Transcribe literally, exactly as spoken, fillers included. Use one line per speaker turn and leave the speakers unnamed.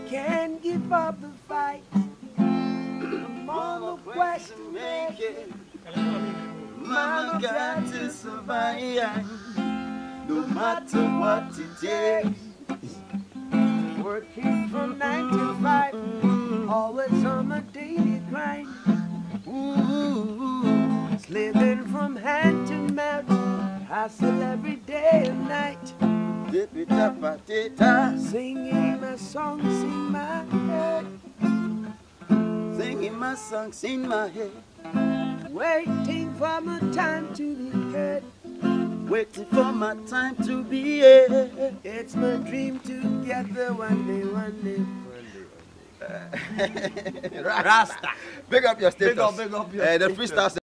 can't give up the fight. I'm on the quest to make it. Mama got to survive, no matter what it takes. Working from nine to five, always on my daily grind. Ooh, it's living from hand to mouth, hustle every day and night. Singing my songs in my head,
singing my songs in my head,
waiting for my time to be heard,
waiting for my time to be here.
It's my dream to get there one day, one day, one day, one day.
Rasta. Big up your status.
Big up, big up your
uh, the
status.
freestyles.